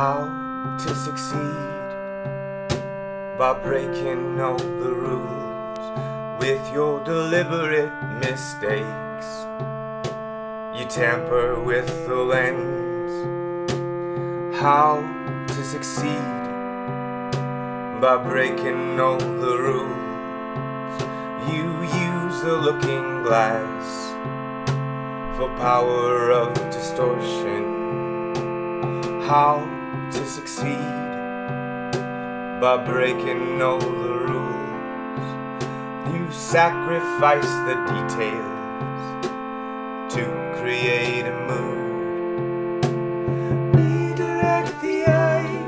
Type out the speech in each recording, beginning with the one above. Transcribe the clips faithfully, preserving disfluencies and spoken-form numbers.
How to succeed by breaking all the rules with your deliberate mistakes. You tamper with the lens. How to succeed by breaking all the rules. You use the looking glass for power of distortion. How to succeed by breaking all the rules. You sacrifice the details to create a mood. Redirect the eye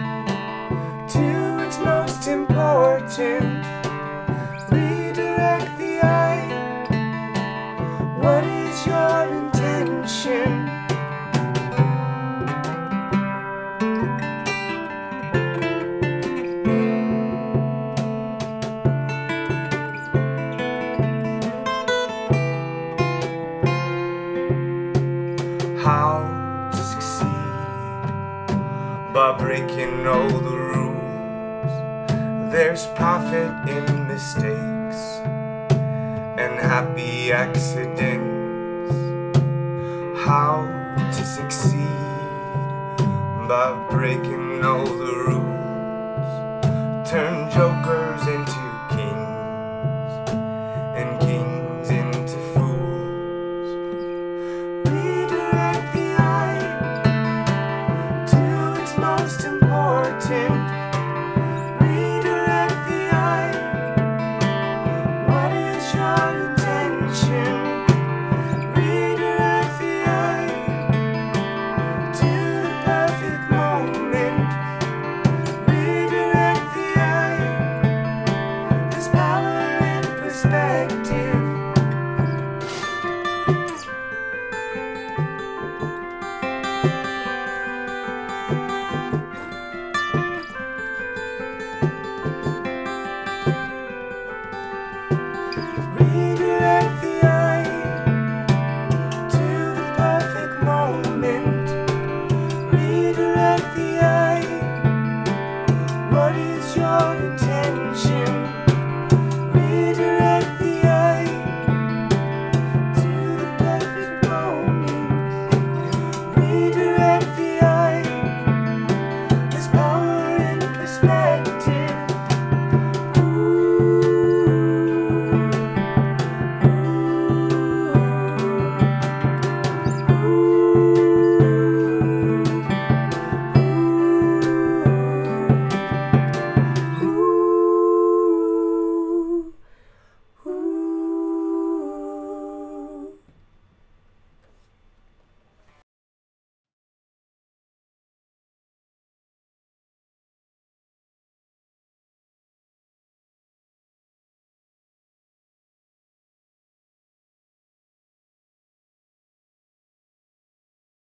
to its most important. Redirect the eye. What is your intention? How to succeed by breaking all the rules. There's profit in mistakes and happy accidents. How to succeed by breaking all the rules. Turn jokers into kings and kings into fools. Redirect the eye to its most important. Redirect the eye. What is your intention? Redirect the eye to the perfect moment. Redirect the eye. There's power in perspective. Redirect